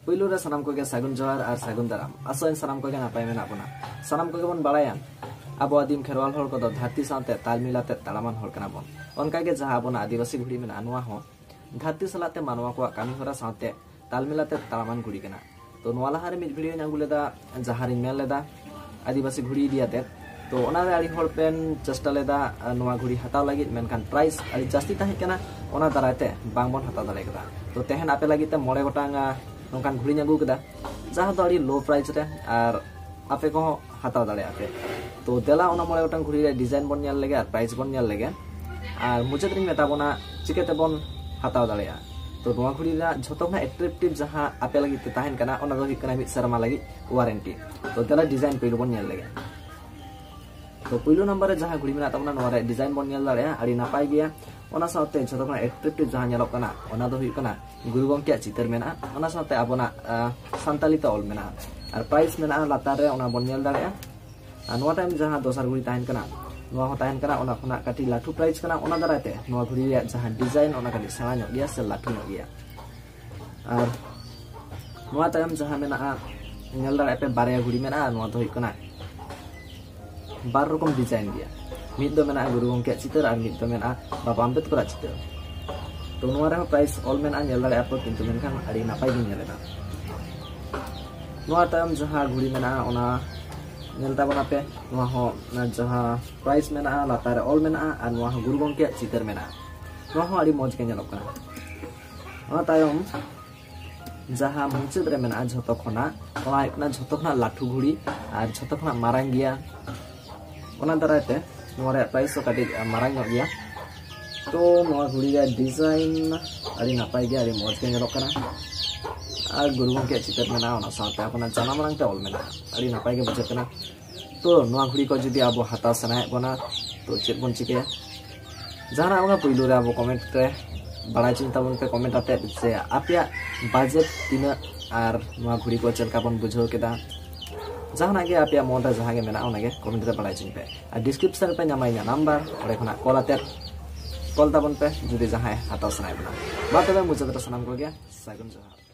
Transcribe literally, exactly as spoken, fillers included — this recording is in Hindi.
पुइलु रे सनाम को के सागुन जोहार और सागुन दाराम आसोन सनाम को के नापाय मेना बना सनाम को के बन बाड़ाया अब आदिम खेरवाल हर को धरती साथे ताल मिलाते तालामान हर कना बन उनका के जहां बन आदिवासी घुड़ी में अनुवा हो धरती सलाते मानवा को कामी होरा साथे ताल मिलाते तालामान घुड़ी कना तो नोवा लहारे मिद भिडियो नागु लेदा जहां मेल लेदा आदिवासी घुड़ी दियाते तो ओना रे आड़ी हर पेन चेष्टा लेदा नोवा घुड़ी हताव लगी मेनखान प्राइस आड़ी जास्ती ताहे कना ओना दारायते बांग बन हताव दाड़े कदा तो तेहन आपे लगी ते मोड़े गोटांग नोंकान घुड़ी नागु कदा जहां दो आड़ी लो प्राइस रे और आपे को हताव दाड़े आपे तो देला ओना मोड़े गोटांग घुड़ी रे डिजाइन बन नेल लेगे और प्राइस बन नेल लेगे और मुचाद रिं मेता बोना चिकेते बन हताव दाड़ेया तो नोवा घुड़ी रा झोतो ना एट्रेक्टिव जहां आपे लगी ते ताहेन कना ओना दो हिक कना मिद शर्मा लगी वारंटी तो देला डिजाइन पेलु बन नेल लेगे तो पहिलो नंबर जहां घुड़ी मेना तबना नोवा रे डिजाइन बन नेल दाड़ेया आड़ी नापाय गया ओना साथे झोतो ना एट्रेक्टिव जहां नेलक कना ओना दो हिक कना गुरु गंके चितर मेना ओना साथे आबोना सान्ताली ते ऑल मेना और प्राइस मेना लातार रे ओना बन नेल दाड़ेया आ नोवा टाइम जहां दोसर घुड़ी ताहेन कना नोवा हो ताहेन कना ओना खना काटी लाठू प्राइस कना ओना दारायते नोवा घुड़ी रे जहां डिजाइन ओना काटी सेवा ᱧᱚᱜ गया से लाठू ᱧᱚᱜ गया और नोवा टाइम जहां मेना नेल दाड़ायते बारया घुड़ी मेना नोवा दो हिक कना बार रकम डिजाइन गया मिद दो मेना गुरु गंके चितर और मिद दो मेना बाबा आम्बेडकर चितर तो नोवा रे प्राइस ऑल मेना नेल दाड़े आप किंतु मेनखान आड़ी नापाय गिन नेलेना नोवा टाइम जहां घुड़ी मेना ओना नेल ताबोना पे नोवा हो जहां प्राइस मेना लातार रे ऑल मेना और नोवा हो गुरु गंके चितर मेना नोवा हो आड़ी मौज के नेलक कना ओना तायम जहां मुचाद रे मेना झोतो खना ओना एकना झोतो खना लाठू घुड़ी और झोतो खना मारांग गया ओना दारायते नोवा रे प्राइस तो काटी मारांग ᱧᱚᱜ गया तो नोवा घुड़ी रे डिजाइन आड़ी नापाय गया आड़ी मौज के नेलक कना और गुरु गंके चितर मेना ओना साथे अपना जाना मारांग ते ऑल मेना आड़ी नापाय गे बुझे कना तो नोवा घुड़ी को जदि आबो हताव सनाय बना तो चेक बन चिके जाना आबो पहिलो रे आबो कमेंट रे बड़ा चिंता बन पे कमेंट आते से आपिया बजट तिना और नोवा घुड़ी को चलका बन बुझो केदा जहां गे आपिया मोटा जहां गे मेना ओना गे कमेंट रे बड़ा चिन पे और डिस्क्रिप्शन पे नामाइना नंबर ओरे खना कॉल आते कॉल ताबन पे जदि जहां हताव सनाय बना बा तबे मुझे तो सनाम को गया सागुन जोहार।